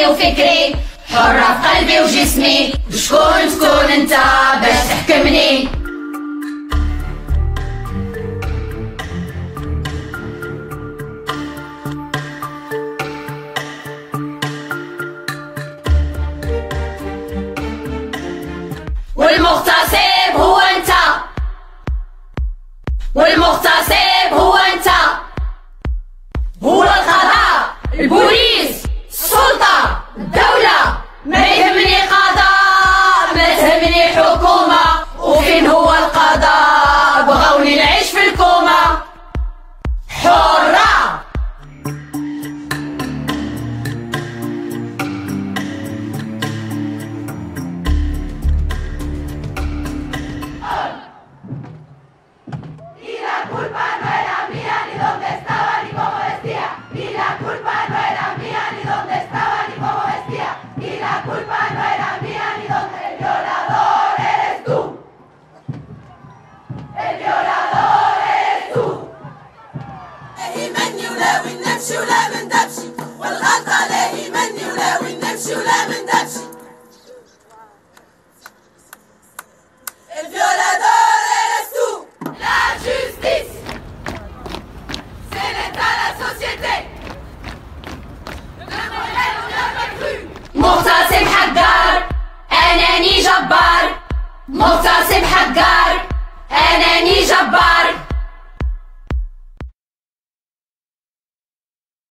عقلي وفكري، حرة في قلبي وجسمي، وشكون تكون انت باش تحكمني؟ والمغتصب هو انت، والمغتصب هو انت، هو القضاء، البوليس، السلطة، الدولة. ما يهمني قضاء، ما تهمني حكومة، وفين هو القضاء؟ بغوني نعيش في الكومة حرة. ولا من دبشي، والغلطة لاهي مني ولا وين نمشي ولا من دبشي. El violador eres tú. La justice, c'est l'état, la société. مغتصب حقار، أناني جبار، مغتصب حقار، أناني جبار.